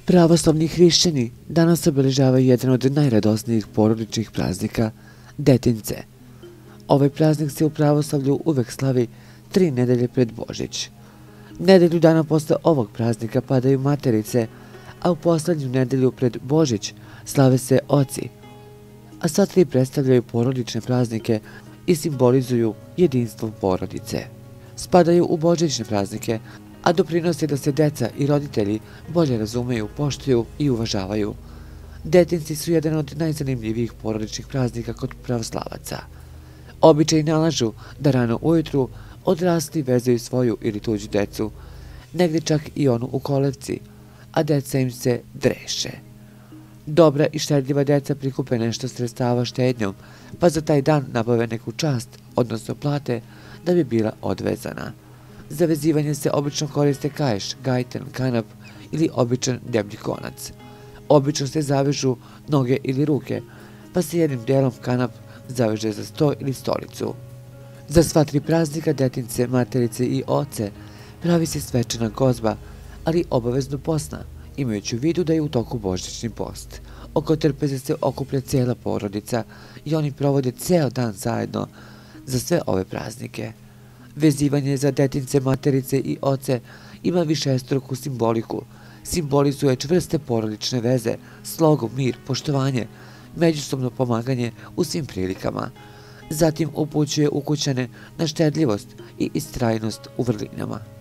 Pravoslavni hrišćani danas obeležavaju jedan od najradosnijih porodičnih praznika – Detinjce. Ovaj praznik se u pravoslavlju uvek slavi 3 nedelje pred Božić. Nedelju dana posle ovog praznika padaju Materice, a u poslednju nedelju pred Božić slave se oci. A sva 3 predstavljaju porodične praznike i simbolizuju jedinstvo porodice. Spadaju u božićne praznike, a doprinose da se deca i roditelji bolje razumeju, poštuju i uvažavaju. Detinjci su jedan od najzanimljivijih porodičnih praznika kod pravoslavaca. Običaji nalažu da rano ujutru odrasli vezaju svoju ili tuđu decu, negdje čak i onu u kolevci, a deca im se dreše. Dobra i štedljiva deca prikupe nešto sredstava štednjom, pa za taj dan nabave neku čast, odnosno plate, da bi bila odvezana. Za vezivanje se obično koriste kaiš, gajten, kanap ili običan deblji konac. Obično se zavežu noge ili ruke, pa se jednim delom kanap zaveže za sto ili stolicu. Za sva 3 praznika, Detinjce, Materice i oce, pravi se svečana gozba, ali obavezno posna, imajući u vidu da je u toku božićni post. Oko trpeze se okuplja cijela porodica i oni provode ceo dan zajedno za sve ove praznike. Vezivanje za Detinjce, Materice i oce ima višestruku simboliku. Simbolizuje čvrste porodične veze, slogu, mir, poštovanje, međusobno pomaganje u svim prilikama. Zatim upućuje ukućane na štedljivost i istrajnost u vrlinama.